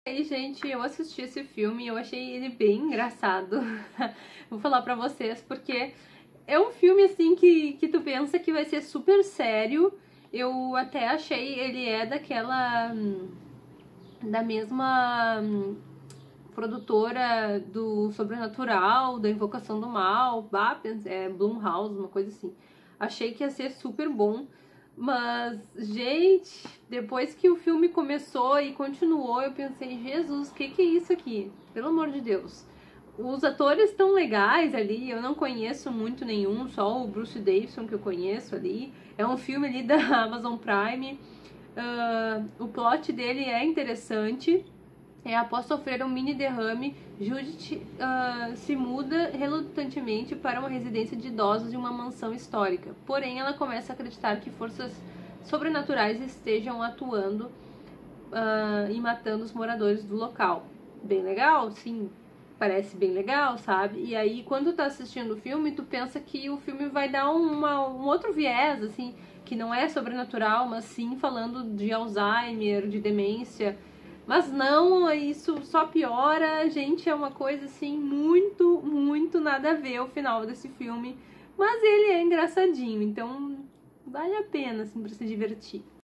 E aí, gente, eu assisti esse filme e eu achei ele bem engraçado. Vou falar pra vocês, porque é um filme, assim, que tu pensa que vai ser super sério. Eu até achei, ele é daquela... da mesma produtora do Sobrenatural, da Invocação do Mal, Blumhouse, uma coisa assim. Achei que ia ser super bom. Mas, gente, depois que o filme começou e continuou, eu pensei, Jesus, o que é isso aqui? Pelo amor de Deus. Os atores estão legais ali, eu não conheço muito nenhum, só o Bruce Davison que eu conheço ali. É um filme ali da Amazon Prime. O plot dele é interessante. Após sofrer um mini derrame, Judith se muda relutantemente para uma residência de idosos em uma mansão histórica. Porém, ela começa a acreditar que forças sobrenaturais estejam atuando e matando os moradores do local. Bem legal? Sim, parece bem legal, sabe? E aí, quando tá assistindo o filme, tu pensa que o filme vai dar um outro viés, assim, que não é sobrenatural, mas sim falando de Alzheimer, de demência. Mas não, isso só piora, gente, é uma coisa assim muito, muito nada a ver o final desse filme. Mas ele é engraçadinho, então vale a pena assim pra se divertir.